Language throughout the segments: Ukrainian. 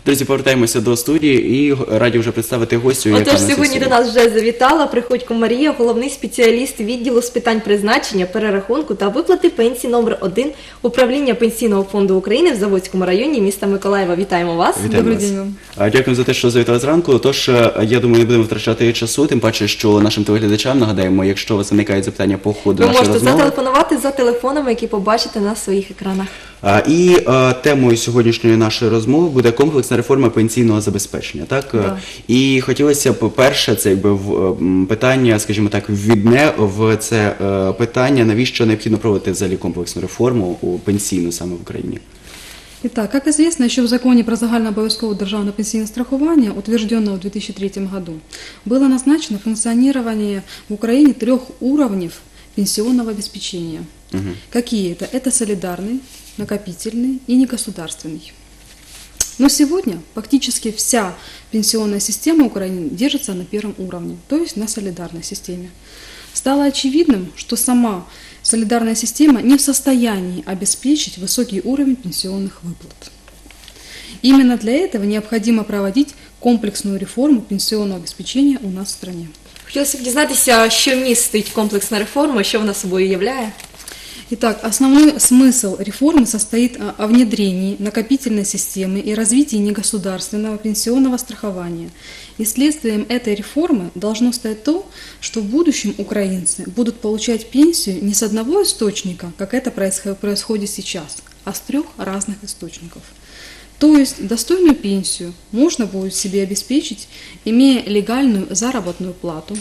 Друзі, повертаємося до студії і раді вже представити гостю, яка Отож, нас сьогодні до нас вже завітала Приходько Марія, головний спеціаліст відділу з питань призначення, перерахунку та виплати пенсії номер 1 Управління Пенсійного фонду України в Заводському районі міста Миколаєва. Вітаємо вас. Добрий день вам. Дякую за те, що завітали зранку. Тож, я думаю, не будемо втрачати часу, тим паче, що нашим телеглядачам нагадаємо, якщо у вас виникають запитання по ходу нашої розмови. Ви можете зателефонувати за телефонами, які побачите на своїх екранах. І темою сьогоднішньої нашої розмови буде комплексна реформа пенсійного забезпечення. Так? Да. І хотілося б, перше, це якби питання, скажімо так, ввідне в це питання, навіщо необхідно проводити взагалі комплексну реформу пенсійну саме в Україні. Итак, как известно, еще в законе про загальнообов'язкове державное пенсийное страхование, утвержденного в 2003 году, было назначено функционирование в Украине 3 уровней пенсионного обеспечения. Какие это? Это солидарный, накопительный и негосударственный. Но сегодня практически вся пенсионная система Украины держится на 1 уровне, то есть на солидарной системе. Стало очевидным, что сама солидарная система не в состоянии обеспечить высокий уровень пенсионных выплат. Именно для этого необходимо проводить комплексную реформу пенсионного обеспечения у нас в стране. Хотілося б дізнатися, що містить комплексна реформа, що вона собою являє. Итак, основной смысл реформы состоит о внедрении накопительной системы и развитии негосударственного пенсионного страхования. И следствием этой реформы должно стать то, что в будущем украинцы будут получать пенсию не с одного источника, как это происходит сейчас, а с 3 разных источников. То есть достойную пенсию можно будет себе обеспечить, имея легальную заработную плату,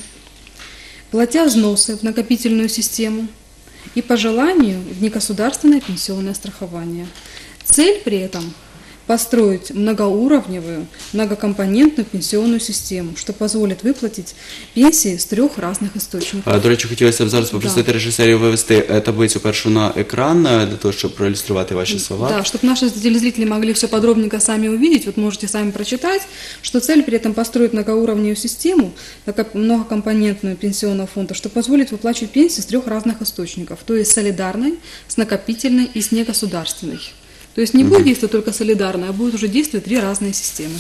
платя взносы в накопительную систему, и по желанию в негосударственное пенсионное страхование. Цель при этом – построить многоуровневую, многокомпонентную пенсионную систему, что позволит выплатить пенсии с 3 разных источников. До речі, хотілося б зараз попросити режисерів вивести таблицю першу на екран, для того, щоб проілюструвати ваші слова. Да, чтобы наши телезрители могли все подробненько сами увидеть, вот можете сами прочитать, что цель при этом построить многоуровневую систему, многокомпонентную пенсионного фонда, что позволит выплачивать пенсии с 3 разных источников, то есть солидарной, с накопительной и с негосударственной. То есть не будет действовать только солидарная, а будут уже действовать 3 разные системы.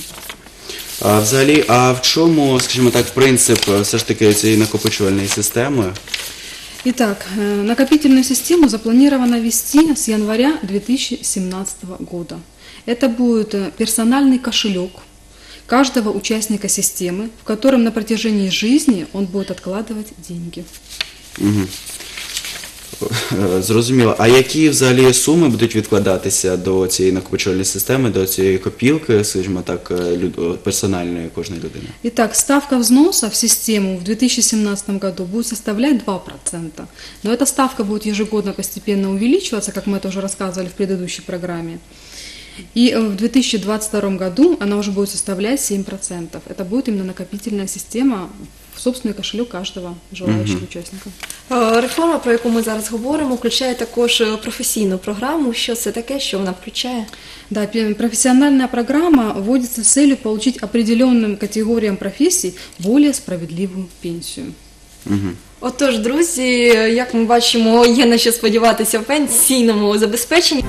Взагалі, а в чому, скажімо так, принцип все ж таки цієї накопичувальної системи? Итак, накопительную систему запланировано ввести с января 2017 года. Это будет персональный кошелек каждого участника системы, в котором на протяжении жизни он будет откладывать деньги. Зрозуміло. А які взагалі суми будуть відкладатися до цієї накопичувальної системи, до цієї копілки, скажімо так, персональної кожної людини? Итак, ставка взноса в систему в 2017 году будет составлять 2%. Но эта ставка будет ежегодно постепенно увеличиваться, как мы это уже рассказывали в предыдущей программе. И в 2022 году она уже будет составлять 7%. Это будет именно накопительная система в собственный кошелек каждого желающего учасника. Реформа, про яку ми зараз говоримо, включає також професійну програму. Що це таке, що вона включає? Да, профессиональная программа вводится с целью получить определенным категориям профессий более справедливую пенсию. Отож, друзі, як ми бачимо, є на що сподіватися в пенсійному забезпеченні.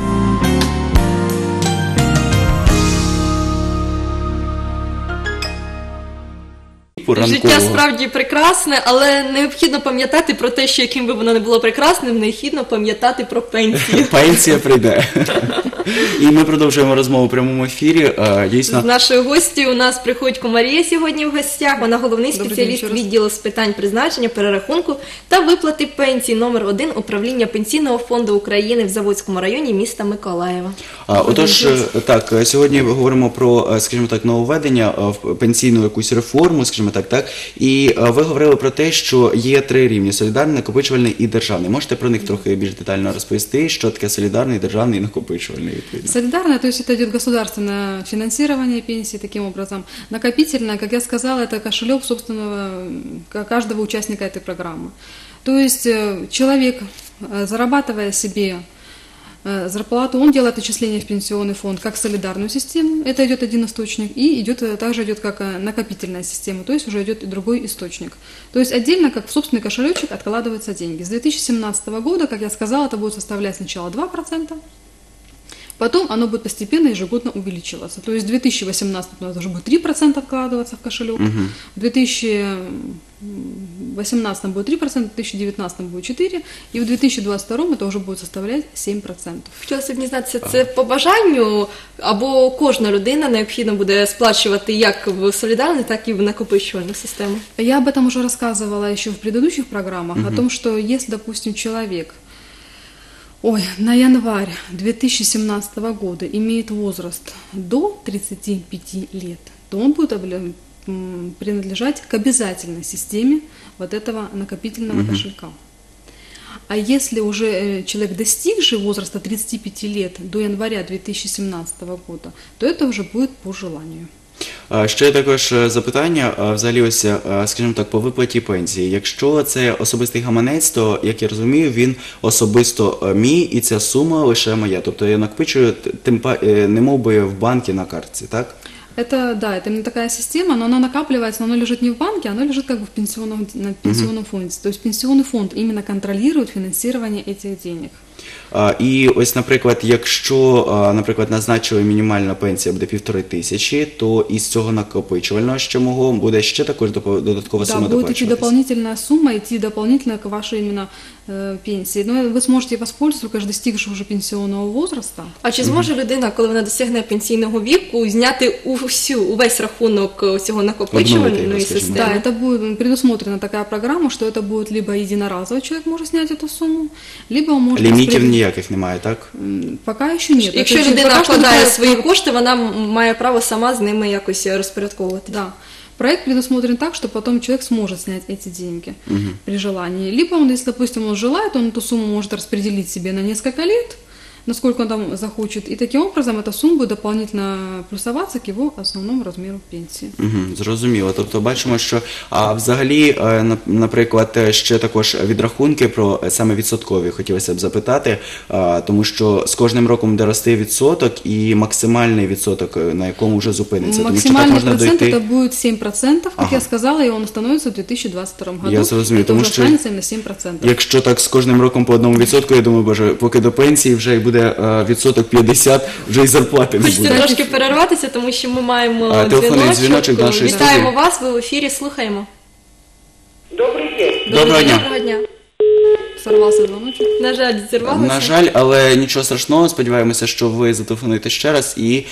Життя справді прекрасне, але необхідно пам'ятати про те, що яким би воно не було прекрасним, необхідно пам'ятати про пенсію. Пенсія прийде. І ми продовжуємо розмову в прямому ефірі. З нашою гостю у нас Приходько Марія сьогодні в гостях. Вона головний спеціаліст відділу з питань призначення, перерахунку та виплати пенсії номер 1 Управління Пенсійного фонду України в Заводському районі міста Миколаєва. Отож, так, сьогодні говоримо про, скажімо так, нововведення в пенсійну якусь реформу, скажімо так, і ви говорили про те, що є 3 рівні – солідарний, накопичувальний і державний. Можете про них трохи більш детально розповісти, що таке солідарний, державний і накопичувальний? Солидарное, то есть это идет государственное финансирование пенсии таким образом. Накопительное, как я сказала, это кошелек собственного каждого участника этой программы. То есть человек, зарабатывая себе зарплату, он делает отчисления в пенсионный фонд как солидарную систему, это идет один источник, и также идет как накопительная система, то есть уже идет другой источник. То есть отдельно, как в собственный кошелечек, откладываются деньги. С 2017 года, как я сказала, это будет составлять сначала 2%, Потом оно будет постепенно ежегодно увеличиваться. То есть в 2018 у нас уже будет 3% вкладываться в кошелек, в 2018 будет 3%, в 2019 будет 4%, и в 2022 это уже будет составлять 7%. Хотілося б дізнатися, це по бажанню, або кожна людина необхідно буде сплачувати як в солідарну, так і в накопичувальну систему? Я об этом уже рассказывала еще в предыдущих программах, о том, что если, допустим, человек на январь 2017 года имеет возраст до 35 лет, то он будет принадлежать к обязательной системе вот этого накопительного кошелька. А если уже человек достигший возраста 35 лет до января 2017 года, то это уже будет по желанию. Ще також запитання, взагалі ось, скажімо так, по виплаті пенсії. Якщо це особистий гаманець, то, як я розумію, він особисто мій і ця сума лише моя. Тобто я накопичую, не мов би в банкі на картці, так? Это именно такая система, но она накапливается, но она лежит не в банке, она лежит как бы на пенсионном фонде. То есть пенсионный фонд именно контролирует финансирование этих денег. І ось, наприклад, якщо, наприклад, назначили мінімальна пенсія буде 1500, то із цього накопичувального ще мого буде ще також додаткова сума доплачиваться. Да, будет идти доплачуватись. дополнительная сумма, идти дополнительно к вашей именно пенсии. Но вы сможете воспользоваться, только достигшего уже пенсионного возраста. А чи зможе людина, коли вона досягне пенсійного віку, зняти увесь рахунок цього накопичувальної системи? Да, это будет предусмотрена такая программа, что это будет либо единоразово человек может снять эту сумму, либо он может... Лімітів ніяких немає, так? Пока еще нет. Якщо людина вкладає свої кошти, вона має право сама з ними якось розпорядковувати. Да. Проект предусмотрен так, что потом человек сможет снять эти деньги при желании. Либо он, если, допустим, он желает, он эту сумму может распределить себе на несколько лет, насколько он там захочет, и таким образом эта сумма будет дополнительно плюсоваться к его основному розміру пенсії. Зрозуміло. Тобто бачимо, що взагалі, наприклад, ще також відрахунки про саме відсоткові хотілося б запитати, тому що з кожним роком буде рости відсоток і максимальний відсоток, на якому вже зупиниться. Максимальный процент это будет 7%, как я сказала, и он установится в 2022 году. Я зрозумів, тому що останется именно 7%. Якщо так з кожним роком по 1%, я думаю, боже, поки до пенсії вже і буде відсоток 50, вже і зарплати не Хочете буде. трошки перерватися, тому що ми маємо телефонний дзвіночок до нашої Вітаємо студії. вас, ви в ефірі, слухаємо. Добрый день. Доброго дня. Доброго дня. Сорвался звоночек. На жаль, зірвалося. На жаль, але нічого страшного, сподіваємося, що ви зателефонуєте ще раз і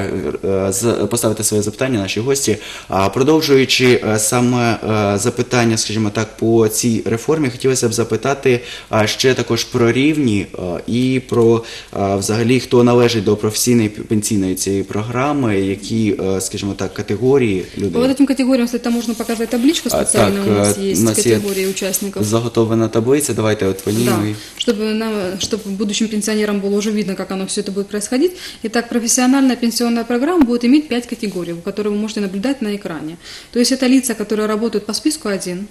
поставите своє запитання нашій гості. Продовжуючи саме запитання, скажімо так, по цій реформі, хотілося б запитати ще також про рівні і про взагалі, хто належить до професійної пенсійної цієї програми, які, скажімо так, категорії людей. По вот этим категориям, кстати, там можно показать табличку специально, у нас есть категории участников. Заготовлена таблиця, давайте от по ній. Да, чтобы будущим пенсионерам было уже видно, как оно все это будет происходить. Итак, профессиональная пенсионная программа будет иметь 5 категорий, которые вы можете наблюдать на экране. То есть это лица, которые работают по списку 1.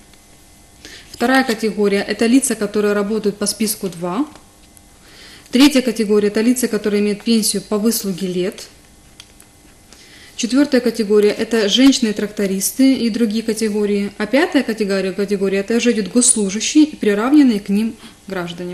Вторая категория – это лица, которые работают по списку 2. Третья категория – это лица, которые имеют пенсию по выслуге лет. Четвертая категория – это женщины-трактористы и другие категории. А пятая категория – это уже идут госслужащие и приравненные к ним граждане.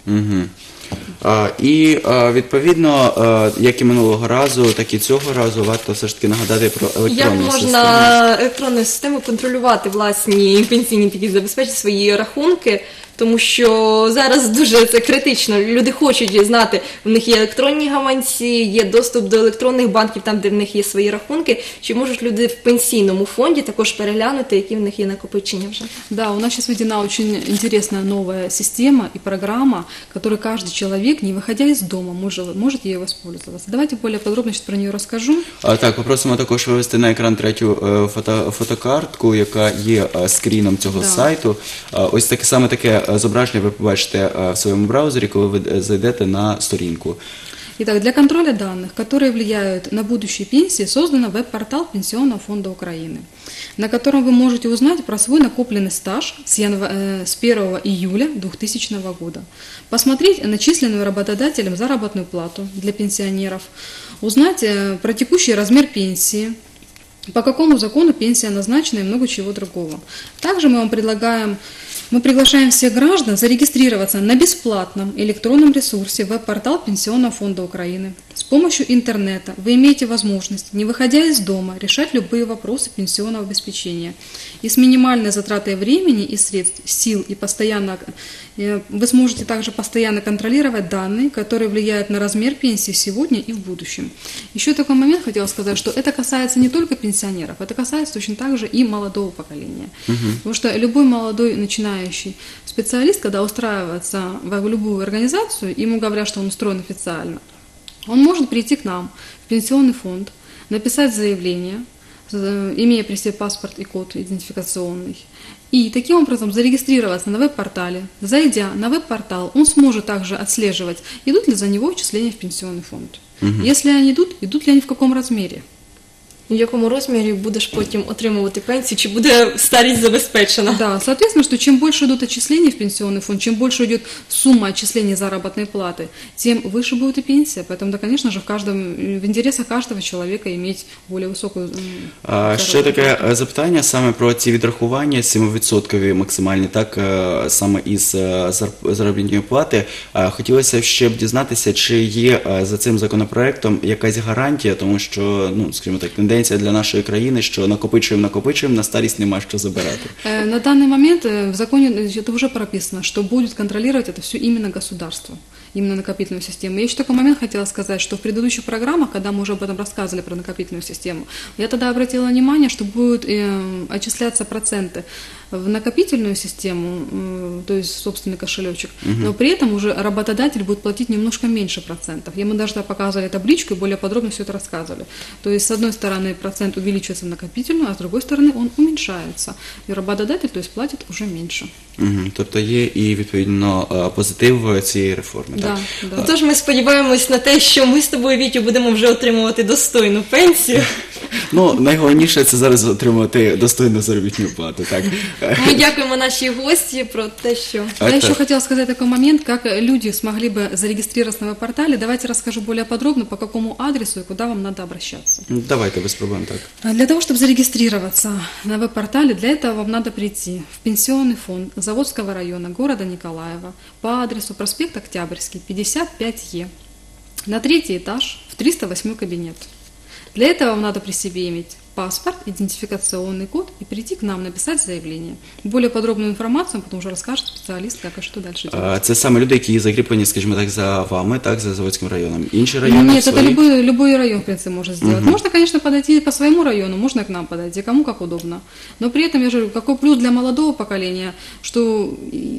І, відповідно, як і минулого разу, так і цього разу варто все ж таки нагадати про електронну систему. Як можна електронною системою контролювати власні пенсійні такі забезпечити свої рахунки, тому що зараз дуже це критично. Люди хочуть знати, в них є електронні гаманці, є доступ до електронних банків, там, де в них є свої рахунки. Чи можуть люди в пенсійному фонді також переглянути, які в них є накопичення вже? Да, у нас сейчас введена очень интересная новая система и программа, которой каждый человек, не выходя из дома, может ей воспользоваться. Давайте более подробно сейчас про нее расскажу. Так, попросимо також вивести на екран третю фотокартку, яка є скріном цього сайту. Ось таке саме таке зображення ви побачите в своєму браузері, коли ви зайдете на сторінку. Итак, для контроля данных, которые влияют на будущие пенсии, создан веб-портал Пенсионного фонда Украины, на котором вы можете узнать про свой накопленный стаж с 1 июля 2000 года, посмотреть начисленную работодателем заработную плату для пенсионеров, узнать про текущий размер пенсии, по какому закону пенсия назначена и много чего другого. Также мы вам предлагаем Мы приглашаем всех граждан зарегистрироваться на бесплатном электронном ресурсе веб-портал Пенсионного фонда Украины. С помощью интернета вы имеете возможность, не выходя из дома, решать любые вопросы пенсионного обеспечения. И с минимальной затратой времени и средств, сил и постоянно вы сможете также постоянно контролировать данные, которые влияют на размер пенсии сегодня и в будущем. Еще такой момент хотела сказать, что это касается не только пенсионеров, это касается точно так же и молодого поколения. Потому что любой молодой начинающий специалист, когда устраивается в любую организацию, ему говорят, что он устроен официально, он может прийти к нам в пенсионный фонд, написать заявление, имея при себе паспорт и код идентификационный, и таким образом зарегистрироваться на веб-портале. Зайдя на веб-портал, он сможет также отслеживать, идут ли за него отчисления в пенсионный фонд. Если они идут ли они в каком размере. В якому розмірі будеш потім отримувати пенсію, чи буде старість забезпечена? Да, соответственно, что чем больше идут отчисления в пенсионный фонд, чем больше идет сумма отчислений заработной платы, тем выше будет и пенсия. Поэтому, да, конечно же, в интересах каждого человека иметь более высокую Ще таке запитання саме про ці відрахування 7% максимальні, так, саме із заробітної плати. Хотілося ще б дізнатися, чи є за цим законопроектом якась гарантія, тому що, ну, скажімо так, тенденція для нашої країни, що накопичуємо, на старість нема що забирати. На данный момент в законе это уже прописано, что будет контролировать это все именно государство, именно накопительную систему. Я еще такой момент хотела сказать, что в предыдущих программах, когда мы уже об этом рассказывали, про накопительную систему, я тогда обратила внимание, что будут отчисляться проценты в накопительную систему, то есть собственный кошелечек, но при этом уже работодатель будет платить немножко меньше процентов. И мы даже показывали табличку и более подробно все это рассказывали. То есть с одной стороны процент увеличивается в накопительную, а с другой стороны он уменьшается. И работодатель, то есть, платит уже меньше. Тобто є і відповідно позитив цієї реформи. Да, Так? да. Тож ми сподіваємось на те, що ми з тобою, Вітю, будемо вже отримувати достойну пенсію. Ну, найголовніше це зараз отримувати достойну заробітну плату. Так? Ми дякуємо нашій гості про те, що... Я еще хотела сказать такой момент, как люди смогли бы зарегистрироваться на веб-портале. Давайте расскажу более подробно, по какому адресу и куда вам надо обращаться. Давайте, без проблем, так. Для того, чтобы зарегистрироваться на веб-портале, для этого вам надо прийти в Пенсионный фонд Заводского района города Николаева по адресу проспект Октябрьский, 55Е, на 3-й этаж, в 308 кабинет. Для этого вам надо при себе иметь паспорт, идентификационный код и прийти к нам написать заявление. Более подробную информацию потом уже расскажет специалист, как и что дальше делать. Це саме люди, які закріплені, скажімо так, за вами, так, за Заводським районом. Інші райони Нет, свої? это любой район, в принципе, может сделать. Можно, конечно, подойти по своему району, можно к нам подойти, кому как удобно. Но при этом, я же говорю, какой плюс для молодого поколения, что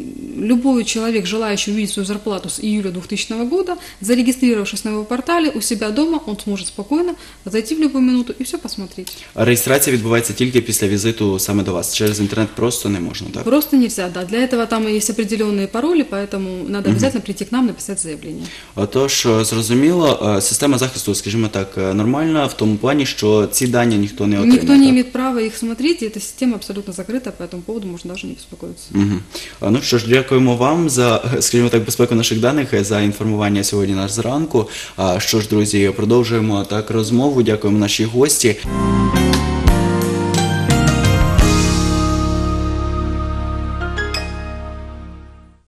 любой человек, желающий увидеть свою зарплату с июля 2000 года, зарегистрировавшись на его портале, у себя дома, он сможет спокойно зайти в любую минуту и все посмотреть. Реєстрація відбувається тільки після візиту саме до вас. Через інтернет просто не можна, так? Просто нельзя, да. Для этого там есть определенные пароли, поэтому надо обязательно прийти к нам, написать заявление. Отож, зрозуміло, система захисту, скажімо так, нормальна в тому плані, що ці дані ніхто не отримає. Никто не так? имеет права их смотреть, и эта система абсолютно закрыта, по этому поводу можно даже не беспокоиться. Ну що ж, дякуємо вам за, скажімо так, безпеку наших даних, за інформування сьогодні наш зранку. Що ж, друзі, продовжуємо так розмову. Дякуємо нашій гості.